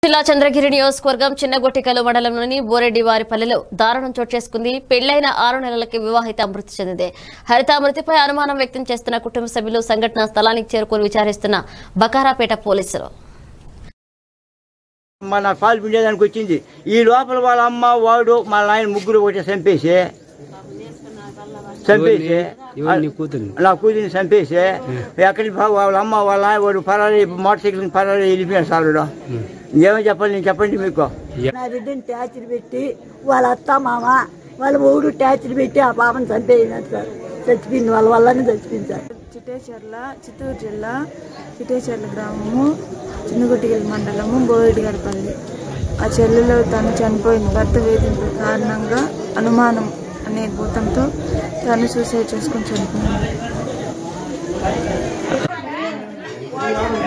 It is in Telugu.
జిల్లా చంద్రగిరి నియోజకవర్గం చిన్నగొట్టికలు మండలంలోని బోరెడ్డివారిపల్లెలో దారుణం చోటు చేసుకుంది. పెళ్లైన 6 నెలలకి వివాహిత మృతి చెందింది. హరిత మృతిపై అనుమానం వ్యక్తం చేస్తున్న కుటుంబ సభ్యులు సంఘటనా స్థలానికి చేరుకుని విచారిస్తున్న బకారాపేట పోలీసులు. మన పాలు పిండేదానికి వచ్చింది. ఈ లోపల వాళ్ళ అమ్మ వాడు మా నాయన ముగ్గురు ఒకటి చంపేసి నా కూతురిని చంపేసి ఎక్కడికి వాళ్ళ అమ్మ వాళ్ళ నాయన వాడు పరారీ మోటార్ సైకిల్ పరారీ వెళ్ళిపోయాడు సార్. ఏమో చెప్పాలి, నేను చెప్పండి మీకు. నా బిడ్డని ట్యాచర్ పెట్టి వాళ్ళ అత్త మామ వాళ్ళ ఊరు ట్యాచర్ పెట్టి ఆ పాపను చంపేసినారు సార్. చచ్చిపోయింది, వాళ్ళ వల్లనే చచ్చిపోయింది సార్. చిత్తూరు జిల్లా చిట్టేచర్ల గ్రామము చిన్నగొట్టికల మండలము బోరెడ్డివారిపల్లి. ఆ చెల్లెలో తను చనిపోయింది. భర్త వేధింపుల కారణంగా అనుమానం అనే భూతంతో తను సూసైడ్ చేసుకుని చనిపోయింది.